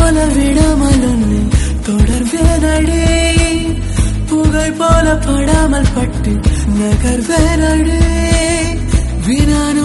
போல விடாமல் உன்னை தொடர்வேனடி புகை போல படாமல் பட்டு நகர்வேனடி வினானு